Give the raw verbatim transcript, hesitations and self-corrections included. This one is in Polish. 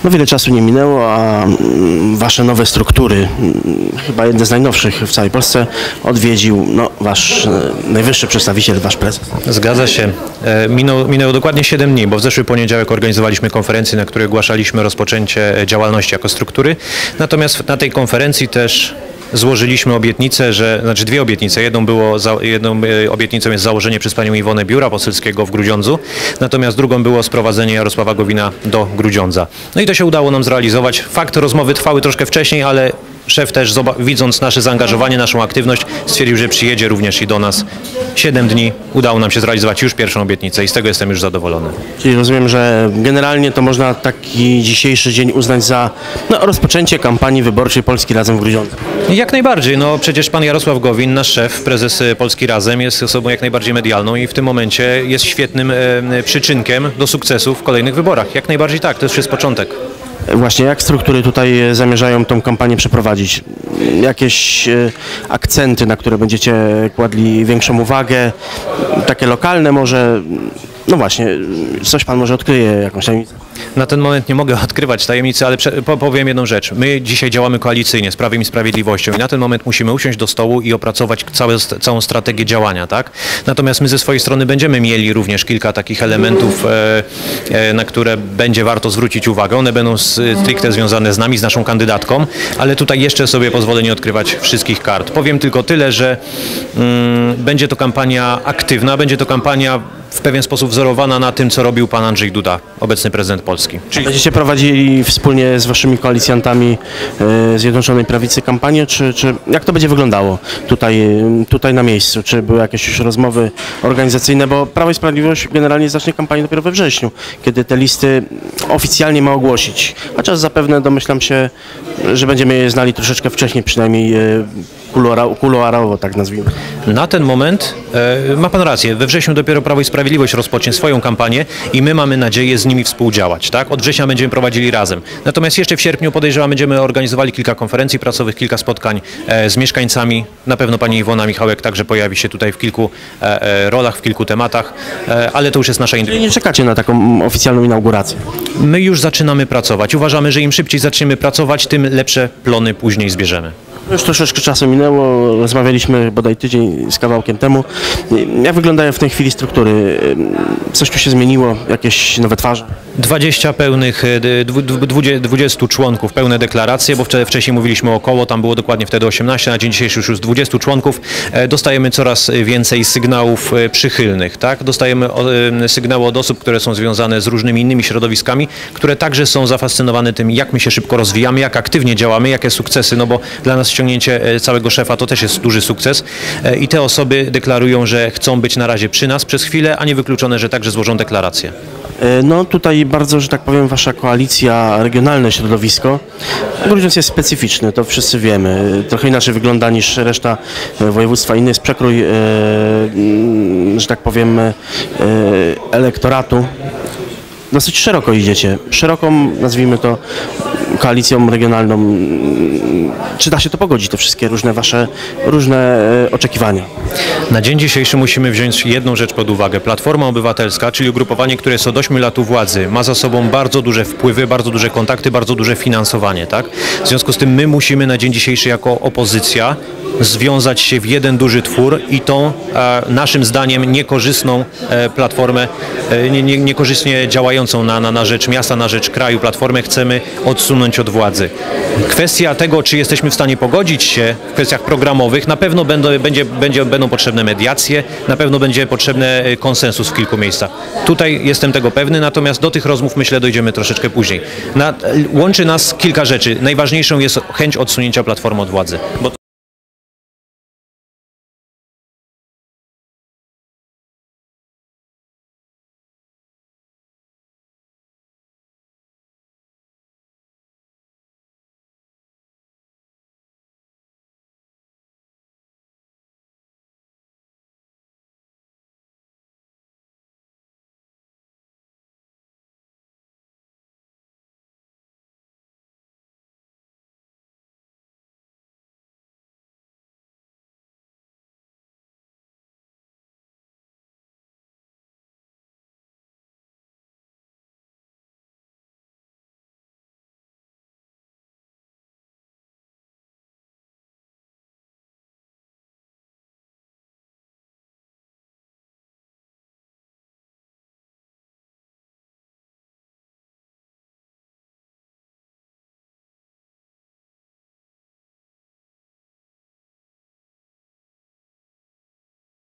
No wiele czasu nie minęło, a mm, wasze nowe struktury, mm, chyba jedne z najnowszych w całej Polsce, odwiedził no, wasz e, najwyższy przedstawiciel, wasz prezes. Zgadza się. E, Minął, minęło dokładnie siedem dni, bo w zeszły poniedziałek organizowaliśmy konferencję, na której ogłaszaliśmy rozpoczęcie działalności jako struktury. Natomiast na tej konferencji też złożyliśmy obietnicę, że, znaczy dwie obietnice. Jedną, było, za, jedną obietnicą jest założenie przez panią Iwonę biura poselskiego w Grudziądzu, natomiast drugą było sprowadzenie Jarosława Gowina do Grudziądza. No i to się udało nam zrealizować. Fakt, rozmowy trwały troszkę wcześniej, ale szef też, widząc nasze zaangażowanie, naszą aktywność, stwierdził, że przyjedzie również i do nas. Siedem dni udało nam się zrealizować już pierwszą obietnicę i z tego jestem już zadowolony. Czyli rozumiem, że generalnie to można taki dzisiejszy dzień uznać za no, rozpoczęcie kampanii wyborczej Polski Razem w Grudziądzu. Jak najbardziej. No przecież pan Jarosław Gowin, nasz szef, prezes Polski Razem, jest osobą jak najbardziej medialną i w tym momencie jest świetnym e, przyczynkiem do sukcesu w kolejnych wyborach. Jak najbardziej tak, to już jest początek. Właśnie jak struktury tutaj zamierzają tą kampanię przeprowadzić? Jakieś e, akcenty, na które będziecie kładli większą uwagę? Takie lokalne może? No właśnie, coś pan może odkryje, jakąś tajemnicę? Na ten moment nie mogę odkrywać tajemnicy, ale powiem jedną rzecz. My dzisiaj działamy koalicyjnie z Prawem i Sprawiedliwością i na ten moment musimy usiąść do stołu i opracować całe, całą strategię działania, tak? Natomiast my ze swojej strony będziemy mieli również kilka takich elementów, e, e, na które będzie warto zwrócić uwagę. One będą stricte związane z nami, z naszą kandydatką, ale tutaj jeszcze sobie pozwolę nie odkrywać wszystkich kart. Powiem tylko tyle, że mm, będzie to kampania aktywna, będzie to kampania w pewien sposób wzorowana na tym, co robił pan Andrzej Duda, obecny prezydent Polski. Czyli będziecie prowadzili wspólnie z waszymi koalicjantami e, Zjednoczonej Prawicy kampanię, czy, czy jak to będzie wyglądało tutaj, tutaj na miejscu? Czy były jakieś już rozmowy organizacyjne? Bo Prawo i Sprawiedliwość generalnie zacznie kampanię dopiero we wrześniu, kiedy te listy oficjalnie ma ogłosić. Chociaż zapewne domyślam się, że będziemy je znali troszeczkę wcześniej, przynajmniej e, kuluarowo, tak nazwijmy. Na ten moment e, ma pan rację. We wrześniu dopiero Prawo i Sprawiedliwość rozpocznie swoją kampanię i my mamy nadzieję z nimi współdziałać. Tak? Od września będziemy prowadzili razem. Natomiast jeszcze w sierpniu podejrzewam, będziemy organizowali kilka konferencji prasowych, kilka spotkań e, z mieszkańcami. Na pewno pani Iwona Michałek także pojawi się tutaj w kilku e, e, rolach, w kilku tematach, e, ale to już jest nasza Czyli nie czekacie na taką oficjalną inaugurację? My już zaczynamy pracować. Uważamy, że im szybciej zaczniemy pracować, tym lepsze plony później zbierzemy. Już troszeczkę czasu minęło, rozmawialiśmy bodaj tydzień z kawałkiem temu. Jak wyglądają w tej chwili struktury? Coś tu się zmieniło? Jakieś nowe twarze? dwadzieścia pełnych, dwudziestu członków, pełne deklaracje, bo wcześniej mówiliśmy około, tam było dokładnie wtedy osiemnaście, na dzień dzisiejszy już dwudziestu członków. Dostajemy coraz więcej sygnałów przychylnych, tak? Dostajemy sygnały od osób, które są związane z różnymi innymi środowiskami, które także są zafascynowane tym, jak my się szybko rozwijamy, jak aktywnie działamy, jakie sukcesy, no bo dla nas ściągnięcie całego szefa to też jest duży sukces i te osoby deklarują, że chcą być na razie przy nas przez chwilę, a nie wykluczone, że także złożą deklarację. No tutaj bardzo, że tak powiem, wasza koalicja, regionalne środowisko. Grudziądz jest specyficzny, to wszyscy wiemy. Trochę inaczej wygląda niż reszta województwa. Inny jest przekrój, że tak powiem, elektoratu. Dosyć szeroko idziecie. Szeroką, nazwijmy to, koalicją regionalną. Czy da się to pogodzić, te wszystkie różne wasze różne oczekiwania? Na dzień dzisiejszy musimy wziąć jedną rzecz pod uwagę. Platforma Obywatelska, czyli ugrupowanie, które jest od ośmiu lat u władzy, ma za sobą bardzo duże wpływy, bardzo duże kontakty, bardzo duże finansowanie. Tak? W związku z tym my musimy na dzień dzisiejszy jako opozycja związać się w jeden duży twór i tą e, naszym zdaniem niekorzystną e, platformę, e, nie, nie, niekorzystnie działającą na, na, na rzecz miasta, na rzecz kraju platformę chcemy odsunąć od władzy. Kwestia tego, czy jesteśmy w stanie pogodzić się w kwestiach programowych, na pewno będą, będzie, będzie, będą potrzebne mediacje, na pewno będzie potrzebny konsensus w kilku miejscach. Tutaj jestem tego pewny, natomiast do tych rozmów myślę dojdziemy troszeczkę później. Na, łączy nas kilka rzeczy. Najważniejszą jest chęć odsunięcia platformy od władzy. Bo